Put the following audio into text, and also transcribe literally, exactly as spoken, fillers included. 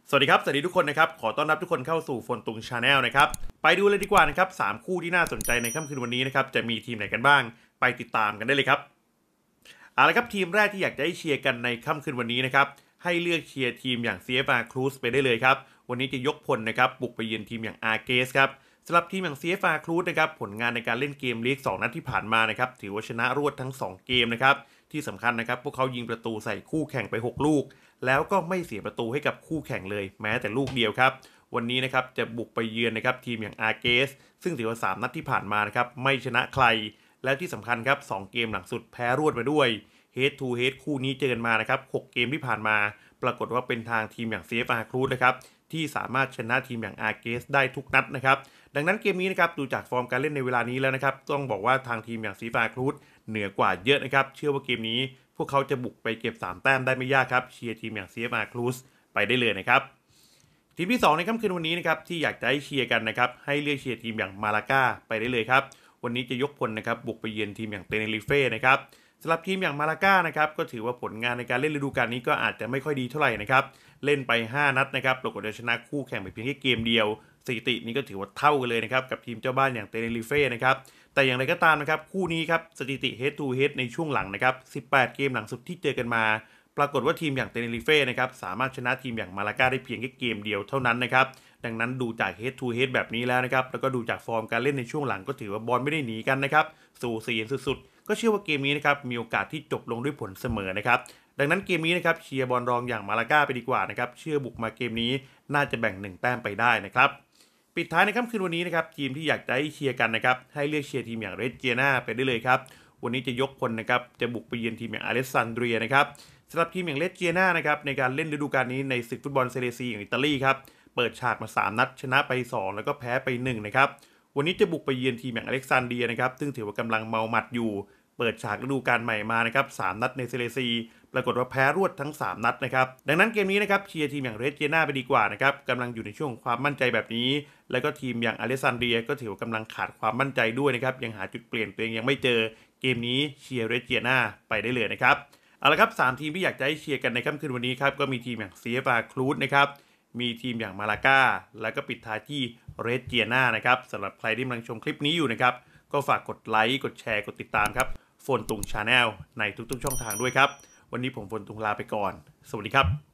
สวัสดีครับสวัสดีทุกคนนะครับขอต้อนรับทุกคนเข้าสู่ฟนตุงชาแนลนะครับไปดูเลยดีกว่านะครับสามคู่ที่น่าสนใจในค่ำคืนวันนี้นะครับจะมีทีมไหนกันบ้างไปติดตามกันได้เลยครับเอาละครับทีมแรกที่อยากจะให้เชียร์กันในค่ำคืนวันนี้นะครับให้เลือกเชียร์ทีมอย่าง ซี เอฟ อาร์ Cruz ไปได้เลยครับวันนี้จะยกพลนะครับบุกไปเยือนทีมอย่าง Arges ครับสำหรับทีมอย่าง ซี เอฟ อาร์ Cruz นะครับผลงานในการเล่นเกมลีกสองนัดที่ผ่านมานะครับถือว่าชนะรวดทั้งสองเกมนะครับที่สำคัญนะครับพวกเขายิงประตูใส่คู่แข่งไปหกลูกแล้วก็ไม่เสียประตูให้กับคู่แข่งเลยแม้แต่ลูกเดียวครับวันนี้นะครับจะบุกไปเยือนนะครับทีมอย่าง Arges ซึ่งถือว่าสามนัดที่ผ่านมานะครับไม่ชนะใครและที่สำคัญครับสองเกมหลังสุดแพ้รวดไปด้วย Head to Head คู่นี้เจอกันมานะครับหกเกมที่ผ่านมาปรากฏว่าเป็นทางทีมอย่าง ซี เอฟ อาร์ Cruz นะครับที่สามารถชนะทีมอย่าง Arges ได้ทุกนัดนะครับดังนั้นเกมนี้นะครับดูจากฟอร์มการเล่นในเวลานี้แล้วนะครับต้องบอกว่าทางทีมอย่าง ซี เอฟ อาร์ Cruz เหนือกว่าเยอะนะครับเชื่อว่าเกมนี้พวกเขาจะบุกไปเก็บสามแต้มได้ไม่ยากครับเชียร์ทีมอย่าง ซี เอฟ อาร์ Cruz ไปได้เลยนะครับทีมที่สองในค่ำคืนวันนี้นะครับที่อยากจะให้เชียร์กันนะครับให้เลือกเชียร์ทีมอย่างมาลากาไปได้เลยครับวันนี้จะยกพลนะครับบุกไปเยือนทีมอย่างเตเนริเฟ่นะครับสำหรับทีมอย่างมาลากานะครับก็ถือว่าผลงานในการเล่นฤดูกาลนี้ก็อาจจะไม่ค่อยดีเท่าไหร่นะครับเล่นไปห้านัดนะครับปรากฏว่าชนะคู่แข่งไปเพียงแค่เกมเดียวสถิตินี้ก็ถือว่าเท่ากันเลยนะครับกับทีมเจ้าบ้านอย่างเตเนริเฟ่นะครับแต่อย่างไรก็ตามนะครับคู่นี้ครับสถิติ Head to Head ในช่วงหลังนะครับสิบแปดเกมหลังสุดที่เจอกันมาปรากฏว่าทีมอย่างเตเนริเฟ่นะครับสามารถชนะทีมอย่างมาลากาได้เพียงแค่เกมเดียวเท่านั้นนะครับดังนั้นดูจาก Head to Head แบบนี้แล้วนะครับแล้วก็ดูจากฟอร์มการเล่นในช่วงหลังก็ถือว่าบอลไม่ได้หนีกันนะครับสู่สีสุดๆก็เชื่อว่าเกมนี้นะครับมีโอกาสที่จบลงด้วยผลเสมอนะครับดังนั้นเกมนี้นะครับเชียร์บอลรองอย่างมาลากาไปดีกว่านะครับเชื่อบุกมาเกมนี้น่าจะแบ่งหนึ่งแต้มไปได้นะครับปิดท้ายในค่ำคืนวันนี้นะครับทีมที่อยากจะให้เชียร์กันนะครับให้เลือกเชียร์ทีมอย่างเรสเจียนาไปได้เลยครับวันนี้จะยกพลนะครับจะบุกไปเยือนทีมอย่างอเลสซานเดรียนะครับสำหรับทีมอย่างเรสเจียนานะครับในการเล่นฤดูกาลนี้ในศึกฟุตบอลเซเรซีของอิตาลีครับเปิดฉากมาสามนัดชนะไปสองแล้วก็แพ้ไปหนึ่งนะครับวันนี้จะบุกไปเยือนทีมอย่างอเล็กซานเดรียนะครับซึ่งถือว่ากำลังเมาหมัดอยู่เปิดฉากฤดูกาลใหม่มานะครับสามนัดในเซเรซีปรากฏว่าแพ้รวดทั้งสามนัดนะครับดังนั้นเกมนี้นะครับเชียร์ทีมอย่างเรสเจียนาไปดีกว่านะครับกำลังอยู่ในช่วงความมั่นใจแบบนี้แล้วก็ทีมอย่างอเล็กซานเดรียก็ถือว่ากำลังขาดความมั่นใจด้วยนะครับยังหาจุดเปลี่ยนตัวเองยังไม่เจอเกมนี้เชียร์เรสเจียนาไปได้เลยนะครับเอาละครับสามทีมที่อยากจะให้เชียร์กันในค่ำคืนวันนี้ครับก็มีทีมอย่าง ซี เอฟ อาร์ Cruz นะครับมีทีมอย่างมาลากาแล้วก็ปิดท้ายที่เรสเจียนานะครับสำหรับใครที่กำลังชมคลิปนี้อยู่นะครับก็ฝากกดไลค์กดแชร์กดติดตามครับโฟนตุงชาแนลในทุกๆช่องทางด้วยครับวันนี้ผมโฟนตุงลาไปก่อนสวัสดีครับ